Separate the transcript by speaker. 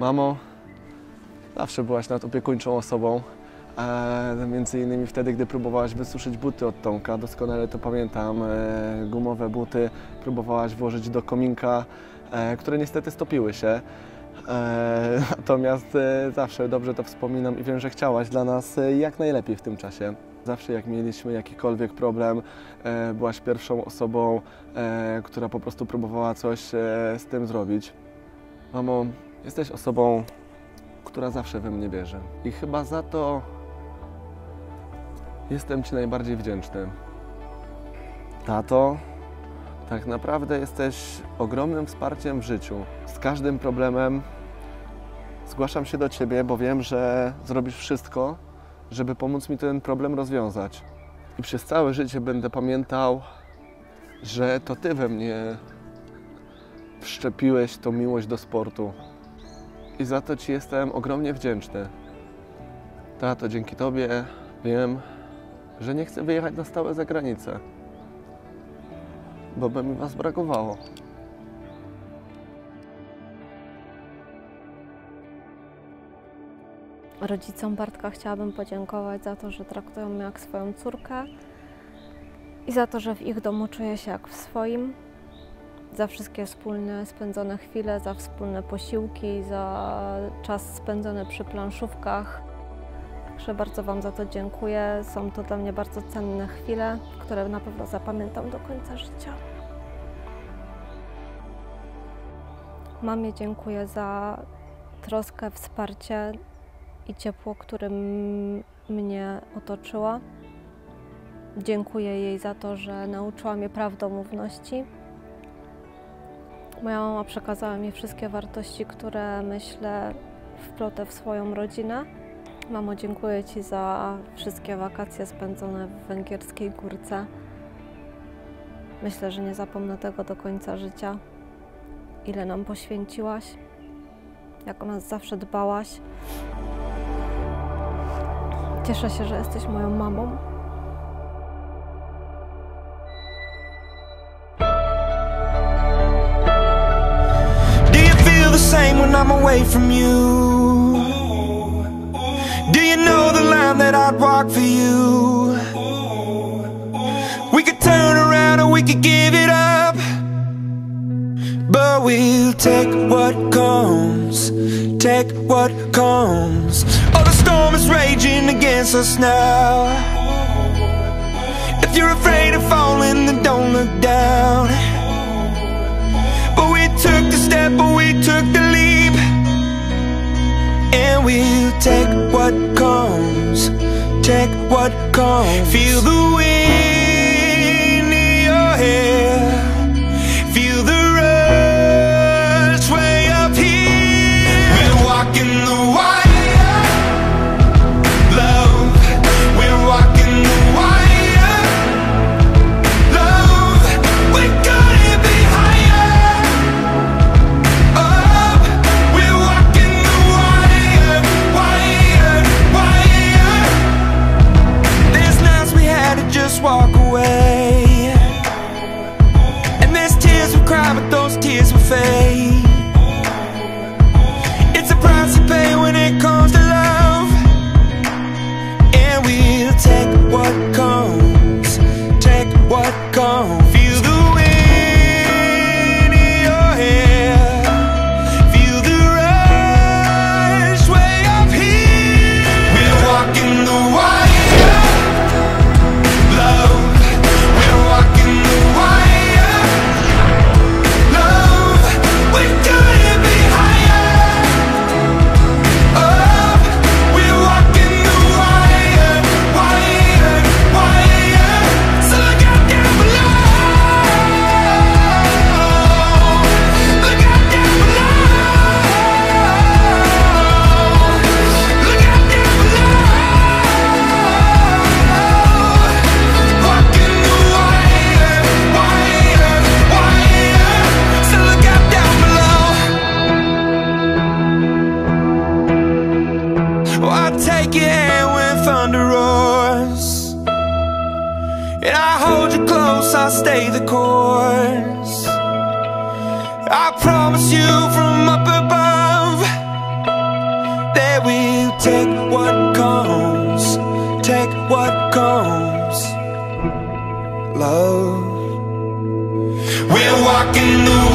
Speaker 1: Mamo, zawsze byłaś nadopiekuńczą osobą. Między innymi wtedy, gdy próbowałaś wysuszyć buty od Tomka, doskonale to pamiętam, gumowe buty próbowałaś włożyć do kominka, które niestety stopiły się. Natomiast zawsze dobrze to wspominam i wiem, że chciałaś dla nas jak najlepiej w tym czasie. Zawsze jak mieliśmy jakikolwiek problem, byłaś pierwszą osobą, która po prostu próbowała coś z tym zrobić. Mamo, jesteś osobą, która zawsze we mnie wierzy. I chyba za to jestem Ci najbardziej wdzięczny. Tato, tak naprawdę jesteś ogromnym wsparciem w życiu. Z każdym problemem zgłaszam się do Ciebie, bo wiem, że zrobisz wszystko, żeby pomóc mi ten problem rozwiązać. I przez całe życie będę pamiętał, że to Ty we mnie wszczepiłeś tą miłość do sportu. I za to Ci jestem ogromnie wdzięczny. Tato, dzięki Tobie wiem, że nie chcę wyjechać na stałe za granicę, bo by mi Was brakowało.
Speaker 2: Rodzicom Bartka chciałabym podziękować za to, że traktują mnie jak swoją córkę i za to, że w ich domu czuję się jak w swoim. Za wszystkie wspólne spędzone chwile, za wspólne posiłki, za czas spędzony przy planszówkach. Także bardzo Wam za to dziękuję. Są to dla mnie bardzo cenne chwile, które na pewno zapamiętam do końca życia. Mamie dziękuję za troskę, wsparcie i ciepło, którym mnie otoczyła. Dziękuję jej za to, że nauczyła mnie prawdomówności. Moja mama przekazała mi wszystkie wartości, które myślę wplotę w swoją rodzinę. Mamo, dziękuję Ci za wszystkie wakacje spędzone w Węgierskiej Górce. Myślę, że nie zapomnę tego do końca życia. Ile nam poświęciłaś, jak o nas zawsze dbałaś. Cieszę się, że jesteś moją mamą.
Speaker 3: Same when I'm away from you. Do you know the line that I'd walk for you? We could turn around or we could give it up, but we'll take what comes, take what comes. Oh, the storm is raging against us now. If you're afraid of falling, then don't look down. But we took the step, but we took the leap, and we'll take what comes, take what comes. Feel the wind in your hair, feel the rush way up here. We're walking the wire, love. We're walking the wire, love. We're gonna be higher, up. We're walking the wire, wire, wire. There's nights we had to just walk away, and there's tears we cry, but those tears will fade. It's a price to pay when it comes to love, and we'll take what comes, take what comes. Feel the wind in your hair, feel the rush way up here. We're walking the wire, love. We're walking the wire, love. We're gonna be higher, up. We're walking the wire, wire, wire. So look out down below, look out down below, look out down below. Walking the wire, wire, wire. So look out down below. Oh, I'll take your hand when thunder roars, and I hold you close, I'll stay the course. I promise you from up above, take what comes, take what comes. Love, we're walking the